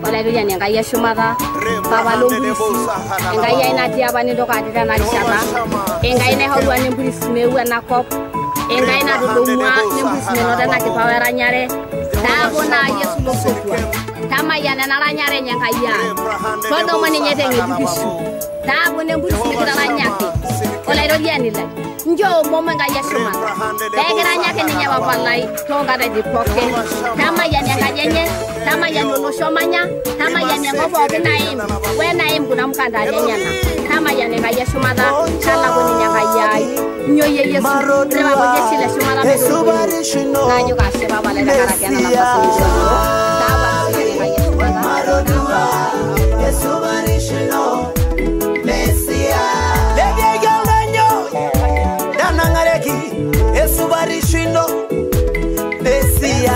Ola ilo yani ngai shumata baba lombulisi ngai ina dia bani ndo ka dita na shaba ngai ne holwa ne mbulisi me wana kop ngai na do mwa ne mbulisi no dana ke pawera nyare ta bona yesu lo sokwa tama yana na ranyare nyanga ya todo mani nyete ngibisu ta bona mbulisi ke na nyake ola ilo yani la njo moma ngai ya shumata begera nyake ne nyaba palai to ngada di poke tama yana ngajenye tama yana no shomanya tama yana ngobo kenaim wenaim kuna mkanda nyana tama yana ngaya shumada kala boni nyanga yai nyoye yesu reba boje chile shumada bedo na nyoka sheba bale na kara kana na pasu tawa ngaya shumada marodua yesu barishino mesia lege ganyo dana ngareki yesu barishino mesia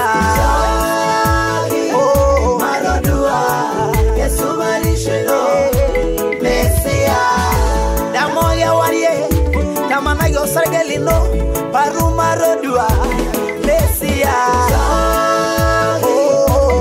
Sargelino Paruma Rodua Lesia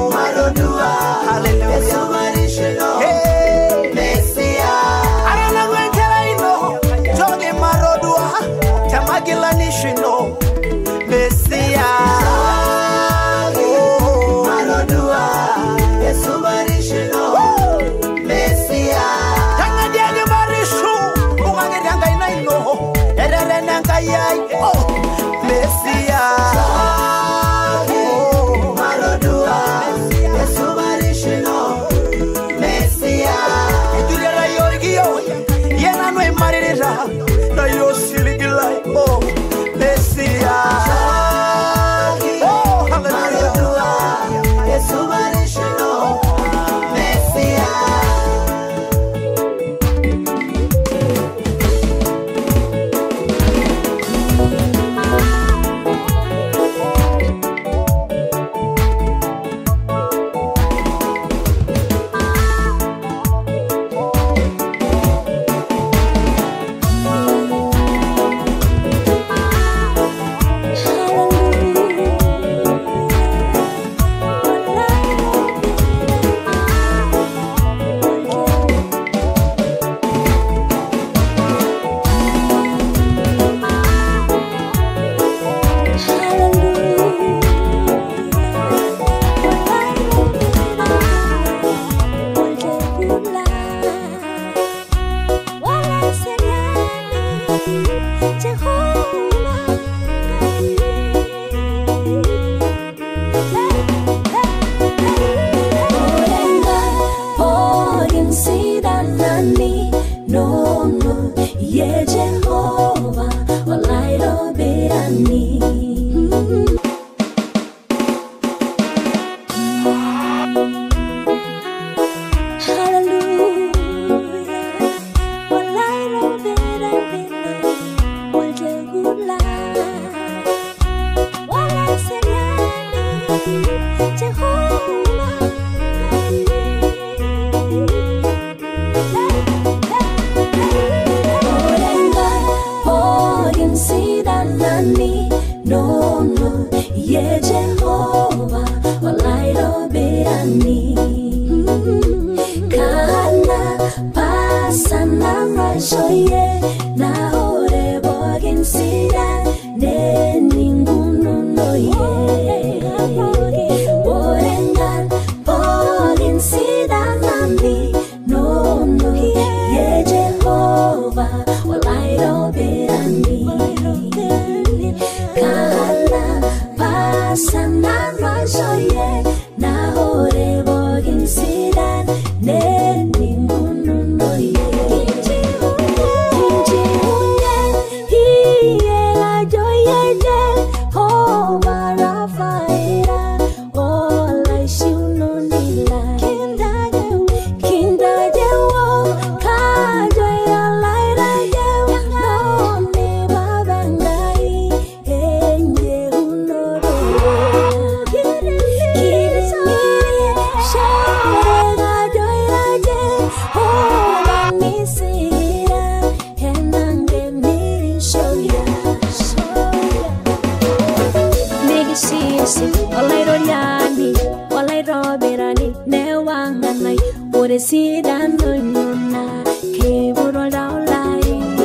wanganai ore sidan nona ke buro daulai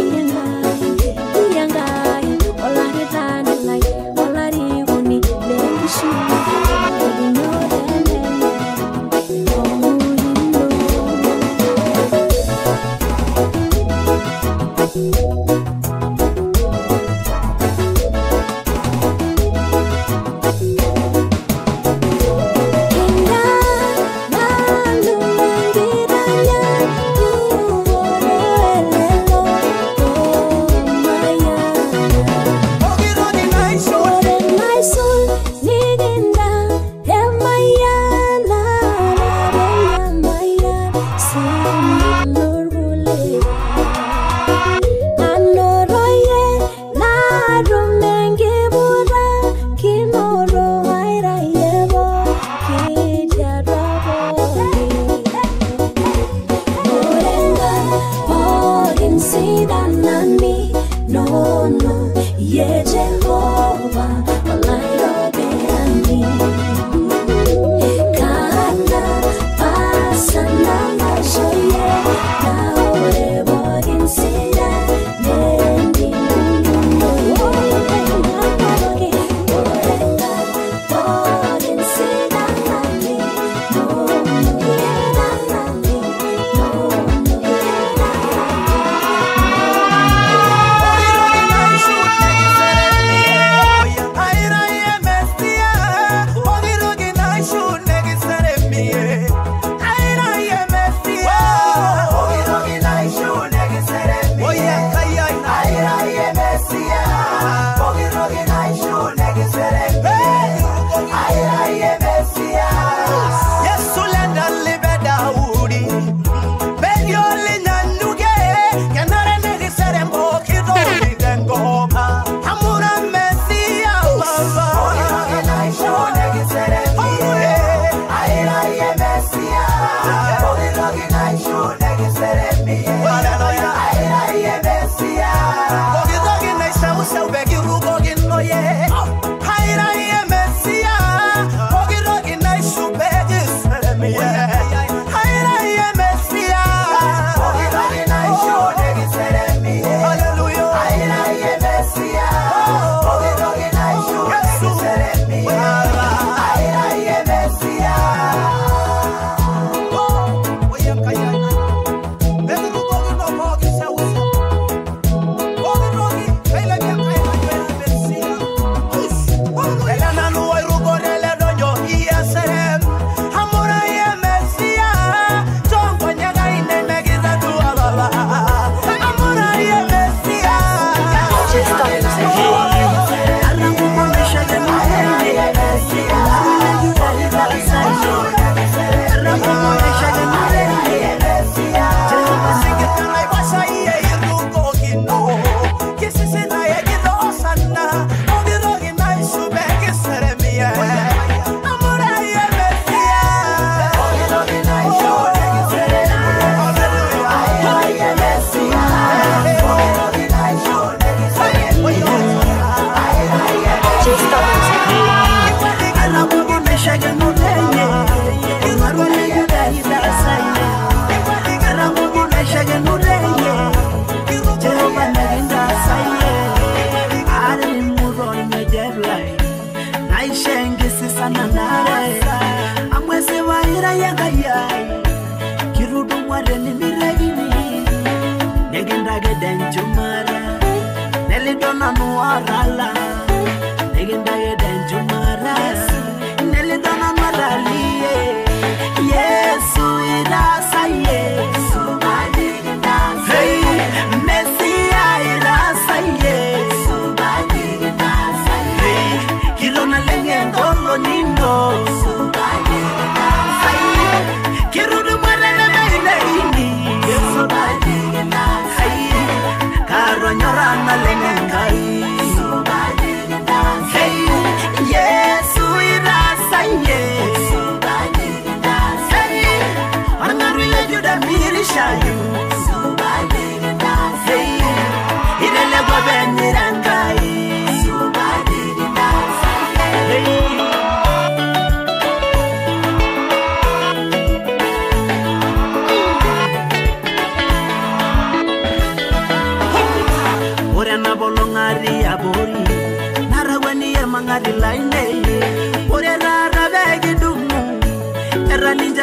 yangai olari tanai olari goni leishu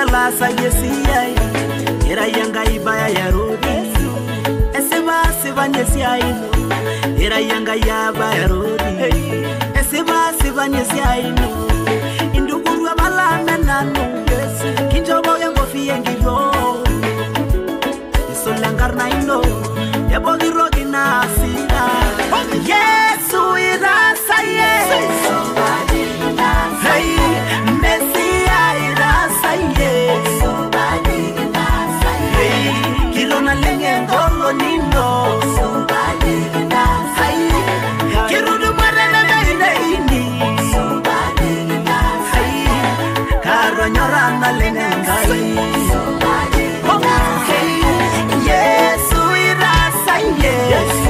la sayesiai era yanga ibaya ya rodi esiba nyesiaino era yanga yaba ya rodi esiba nyesiaino induguru abalame nanu kinjobo yango fiengiro isolangarna ino yabo girogi nasira Yesu irasa Yesu hey Mesia irasa Yesu hey kilona lenge ngolo nino hey kirudu marana gaine ini hey karo nyorana lenge ngai Yesu irasa Yesu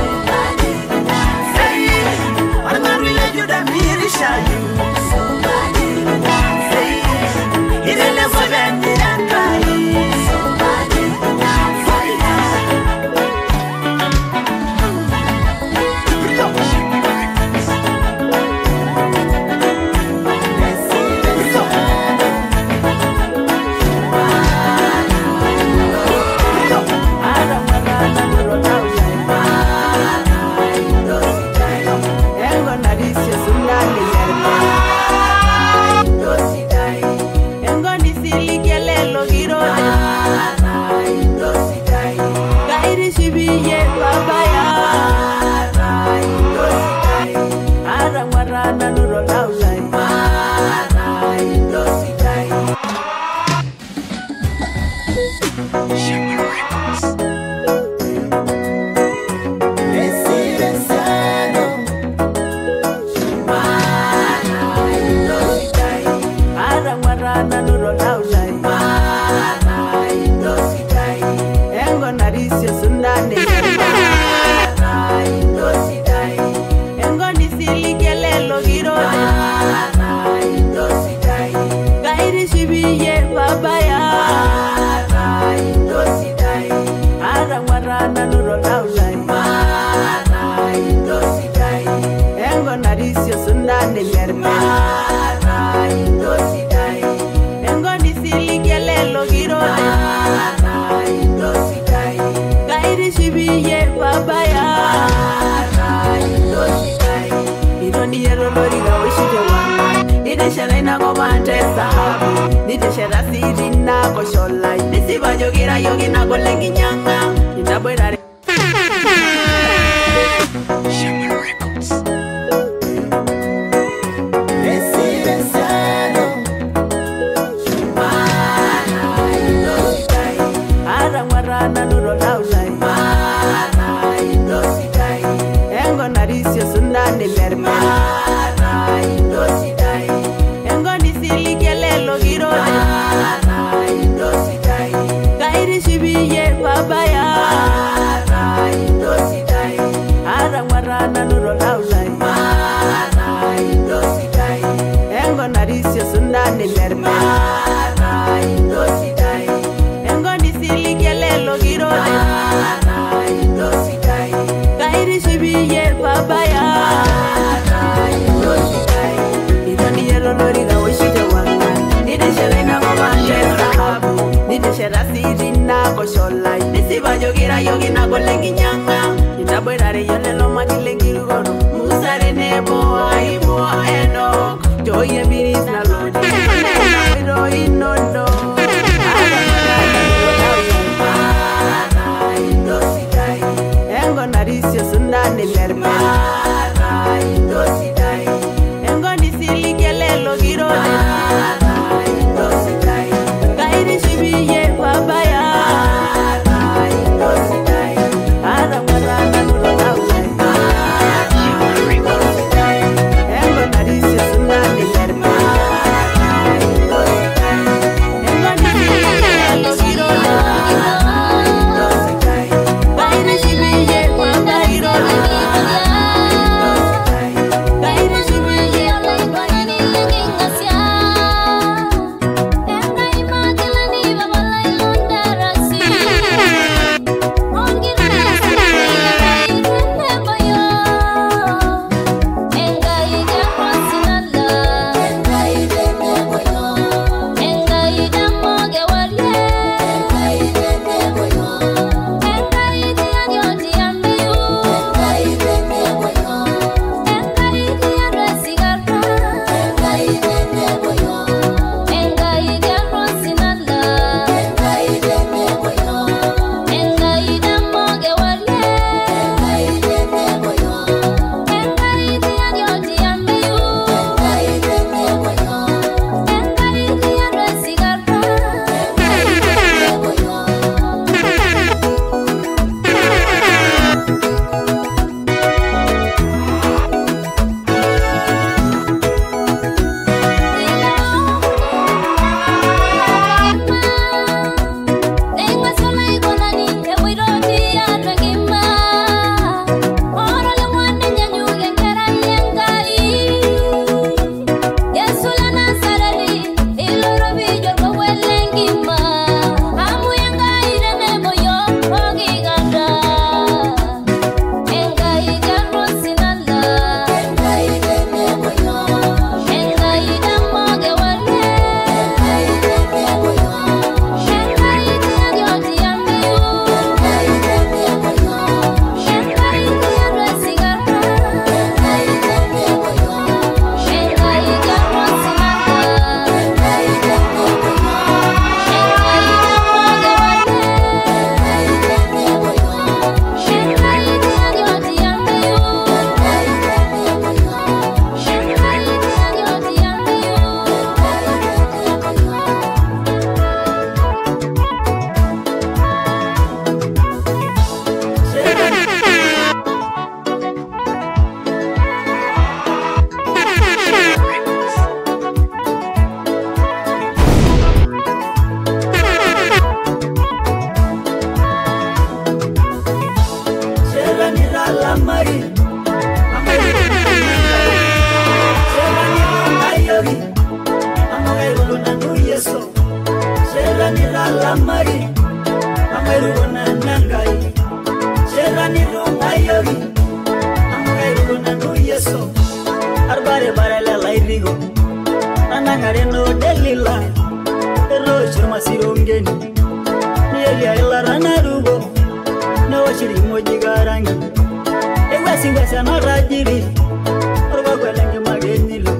lamari Amairu na nangai Sherani rungayogi Amairu na nu yeso Arbare barela lairigo Anangare no delila Ero shurma sirongeni Nieli ayla ranarugo No shiri moji garangi Ewa singwasa no rajiri Orwa kwelengi magenilo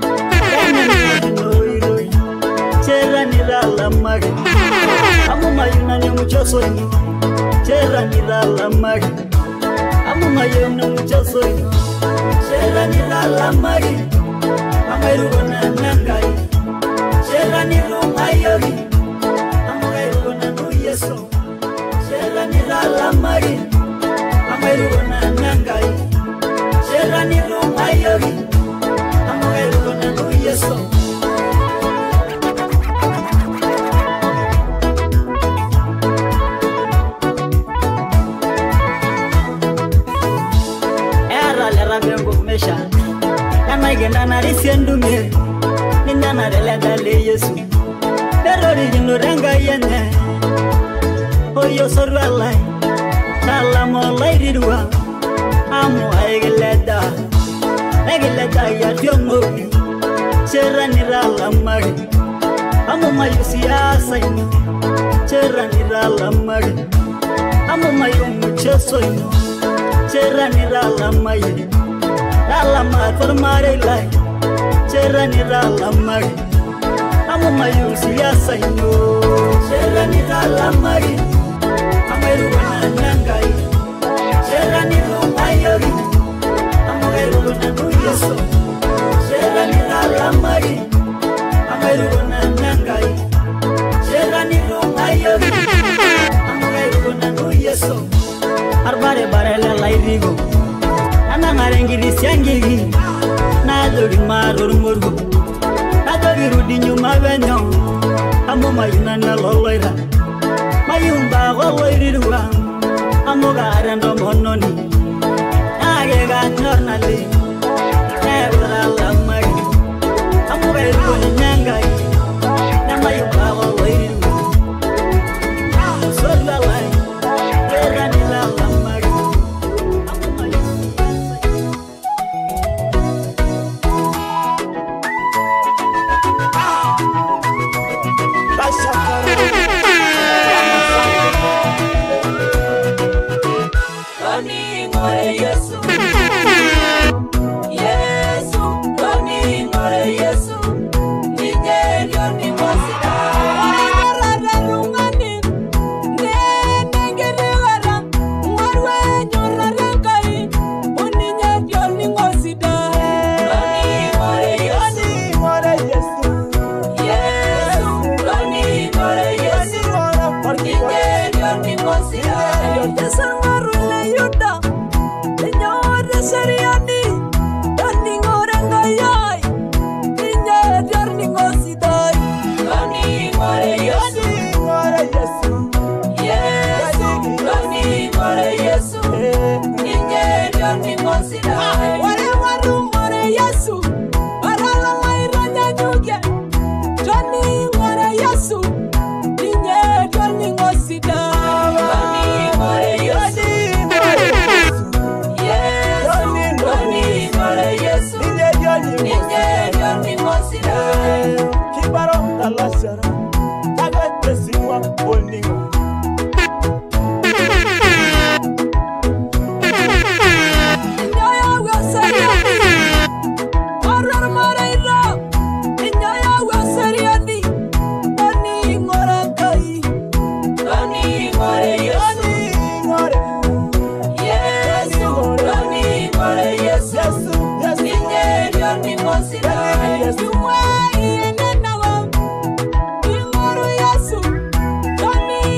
Cherani la lamari Amu mayuna ni muchoso ino Cherani la lamari Amu mayuna muchoso ino Cherani la lamari Amairu na nangai Cherani rungayogi Amairu na nu yeso Cherani la lamari Amairu na nangai Cherani rungayogi Amairu na nu yeso Kana genda na risiendume Ninda na relenda le Yesu Derori jino renga yene Oyo sorwa lai Salamo lai rirwa Amu aigileda ya diongobi Cherani rala mari Amu mayu siyasa ino Cherani rala mari Amu mayu mucheso ino Cherani rala mari Rala formare lai Cherani rala mari Amu mayu siyasa ino Cherani rala mari Amairu na nangai Cherani rungayogi Amairu na nu yeso Cherani rala mari Amairu na nangai Cherani rungayogi Amairu na nu yeso Arbare barela lairigo Anangari siangigi Nadori marur murgu Nadori rudi nyuma benyo Amu mayuna na loloira Mayumba goloirirwa Amu garendo mononi Age ganyor nali Nebra lamari Amu gairu nyangai Namayumba goloirirwa Sorla lai Erani la lamari Yes,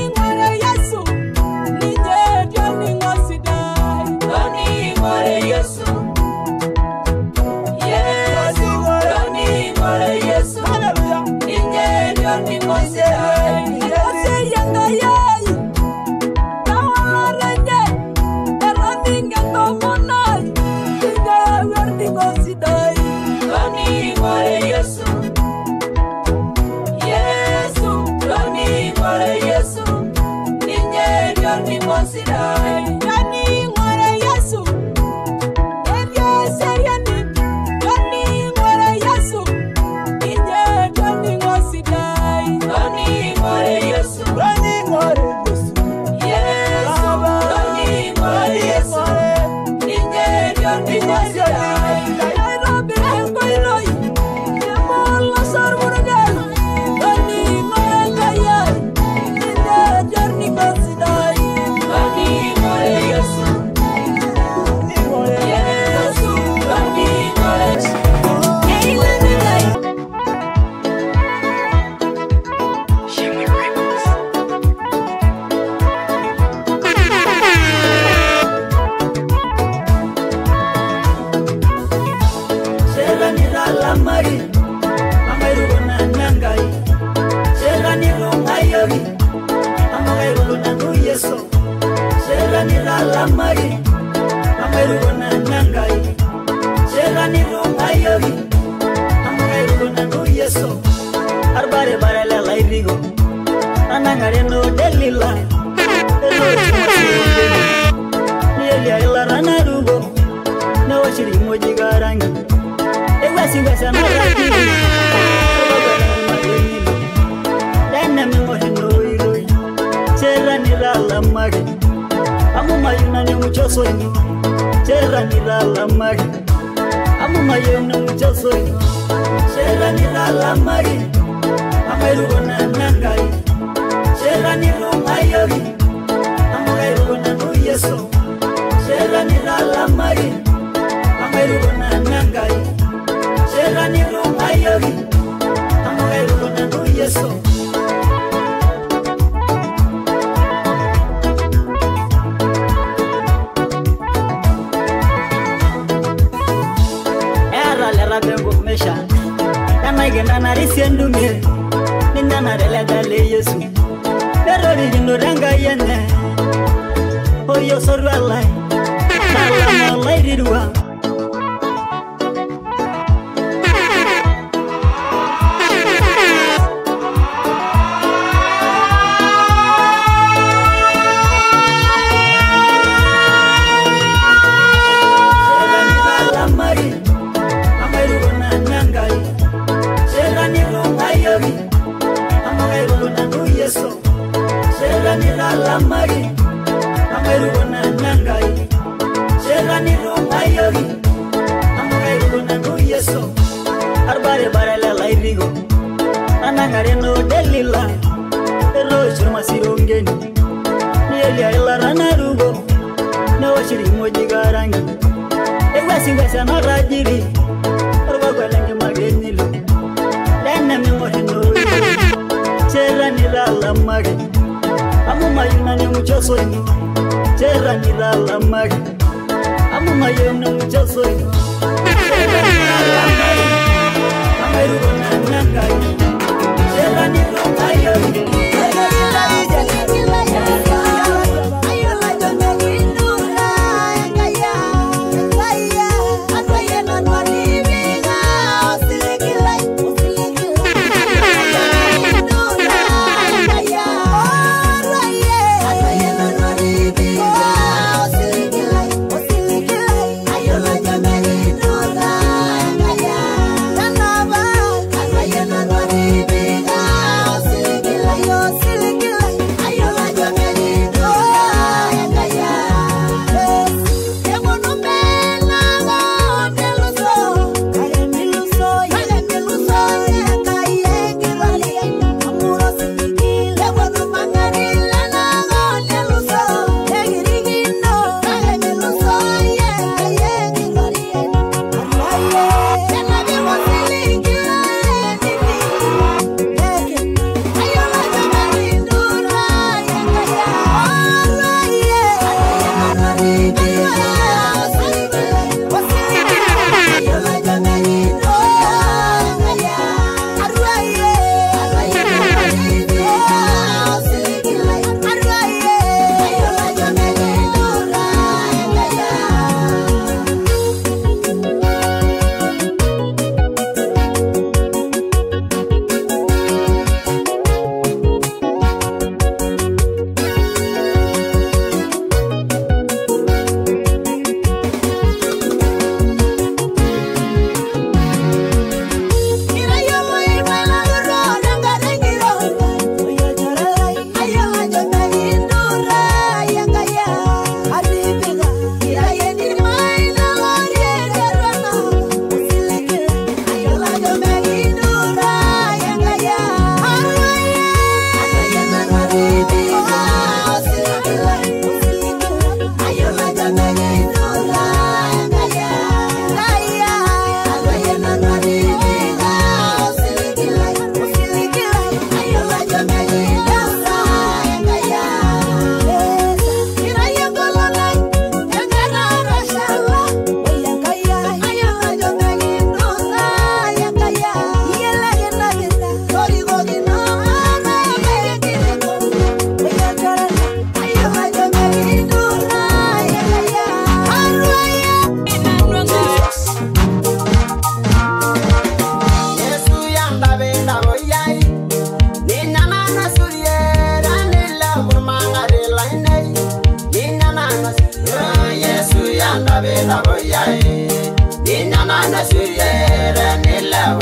Ayo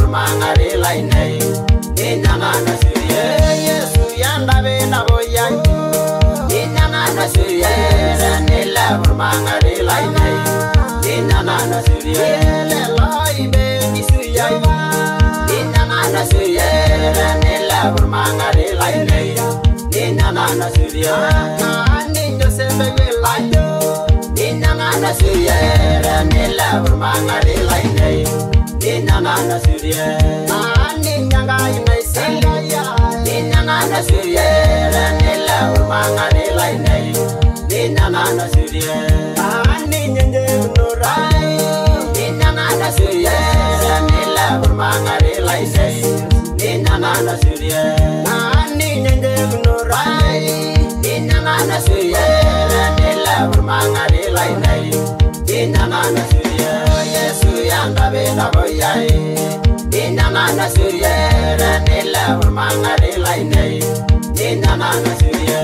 burmangari lainai Inana na suye Yesu yanda bena boyai Inana na suye Nila burmangari lainai Inana na suye Lelai beni suyai Inana na suye Nila burmangari lainai Inana na suye Ani Joseph Belai Inana na suye Nila burmangari lainai Inana na suye Ani nyanga inaisaya Inana na suye Nila burmangari lainai Inana na suye Ani nyenye unurai Inana na suye Nila burmangari lainai Inana na suye Ani nyenye unurai Inana na suye Nila burmangari lainai Inana na suye Yesu yanda bena boyai Inana na suye Nila burmangari lainai Inana na suye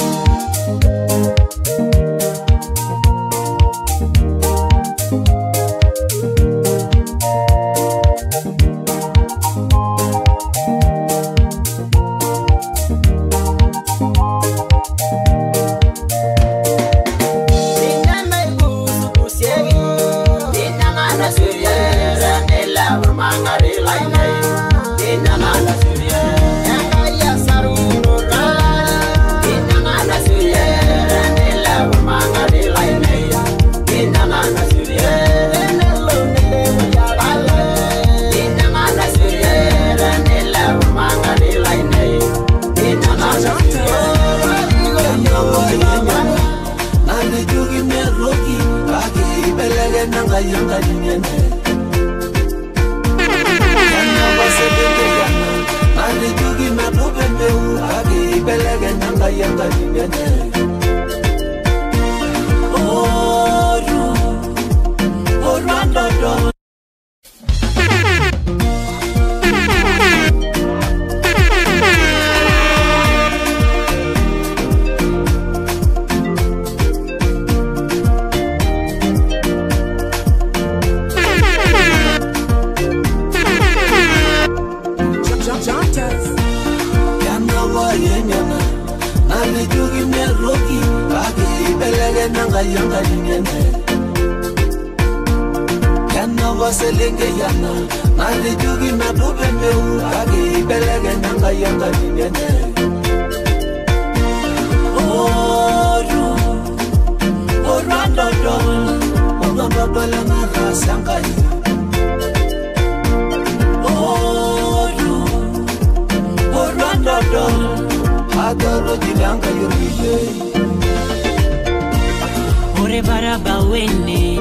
Ore baraba wene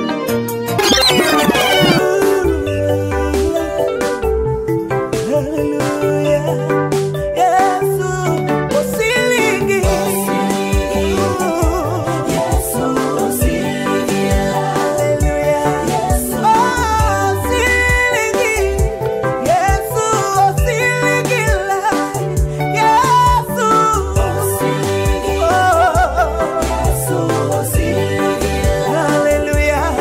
Hallelujah.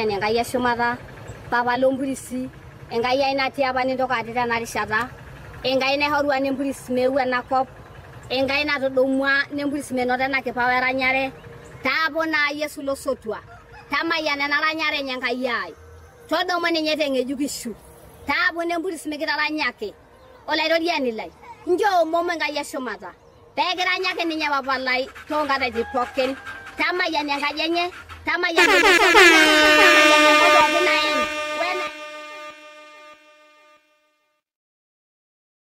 Tamayan engai eshumata papa lompurisi engai ai natii apa nintokati tena rishata engai naihorua nempurisi meeu enakop engai natudumua nempurisi menoto ena kipawa eranyare taapona Yesu losotua tamayan ena ranyare enye Enkai ai todumu ninye teng'ejukishu taapona nempurisi mikitaranyaki olairoriani lai njoo momo Enkai eshumata peekiranyaki ninye papa lai toonkatitin pookin tamayan enkaji enye tamayan